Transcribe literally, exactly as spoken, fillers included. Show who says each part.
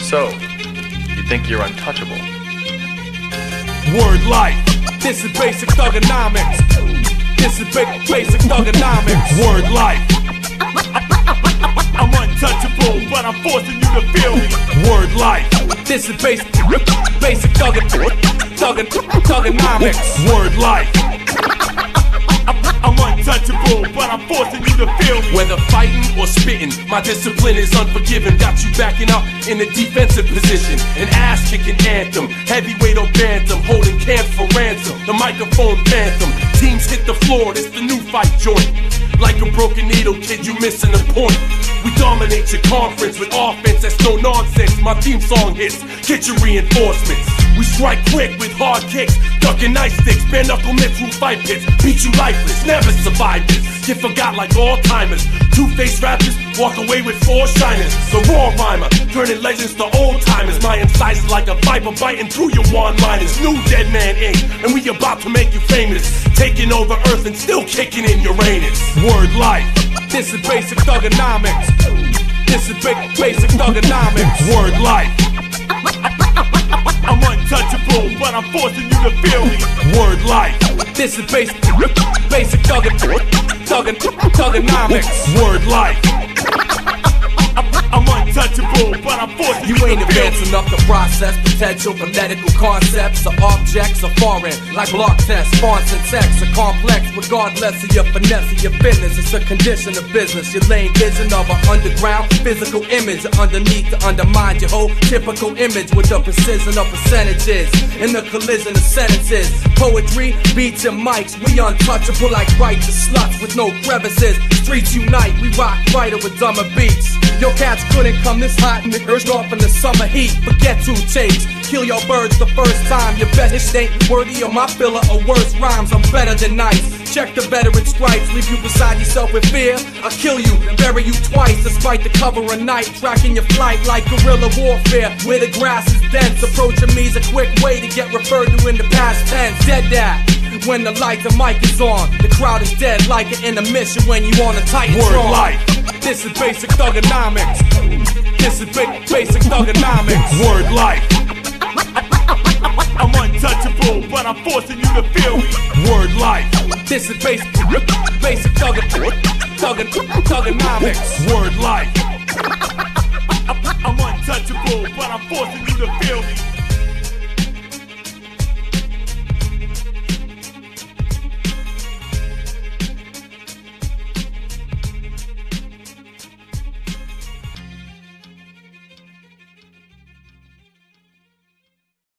Speaker 1: So, you think you're untouchable?
Speaker 2: Word life. This is basic thugonomics. This is ba- basic thugonomics. Word life. I'm untouchable, but I'm forcing you to feel me. Word life. This is basic, basic thuggin, thuggin, thugonomics. Word life. I'm untouchable, but I'm forcing you to feel me. Whether fighting or spitting, my discipline is unforgiving. Got you backing up in a defensive position. An ass-kicking anthem, heavyweight or bantam, holding camps for ransom. The microphone phantom, teams hit the floor, it's the new fight joint. Like a broken needle, kid, you missing the point. We dominate your conference with offense that's no nonsense. My theme song hits, get your reinforcements. We strike quick with hard kicks, ducking ice sticks, bare knuckle men through fight pits. Beat you lifeless, never survive this. Get forgot like all-timers. Two-faced rappers walk away with four shiners. The raw rhymer, turning legends to old-timers. My incisors like a viper biting through your one-liners. New Dead Man Incorporated, and we about to make you famous. Taking over Earth and still kicking in Uranus. Word life. This is basic thugonomics. This is ba- basic thugonomics. Word life. I'm untouchable, but I'm forcing you to feel me. Word life. This is basic, basic thuggin, thuggin, thugonomics. Word life. I'm untouchable, but I'm forcing you, you ain't advancing up the process. Potential for medical concepts or objects are foreign, like block tests, fonts and texts are complex. Regardless of your finesse or your business, it's a condition of business. Your lame vision of an underground physical image underneath to undermine your whole typical image with the precision of percentages in the collision of sentences. Poetry, beats and mics, we untouchable like righteous sluts with no crevices. Streets unite, we rock brighter with dumber beats. Your cats couldn't come this hot and urged off in the summer heat. Forget to change, kill your birds the first time. Your best ain't worthy of my filler or worse rhymes. I'm better than nice. Check the veteran stripes, leave you beside yourself with fear. I'll kill you, bury you twice, despite the cover of night. Tracking your flight like guerrilla warfare, where the grass is dense. Approaching me's a quick way to get referred to in the past tense. Dead that. When the light and mic is on, the crowd is dead like an intermission when you on a Titan. Word life. This is basic thugonomics. This is ba- basic thugonomics. Word life. I'm untouchable, but I'm forcing you to feel me. Word life. This is basic, basic thuggin, thuggin, thugonomics. Word life. I'm untouchable, but I'm forcing you to feel me.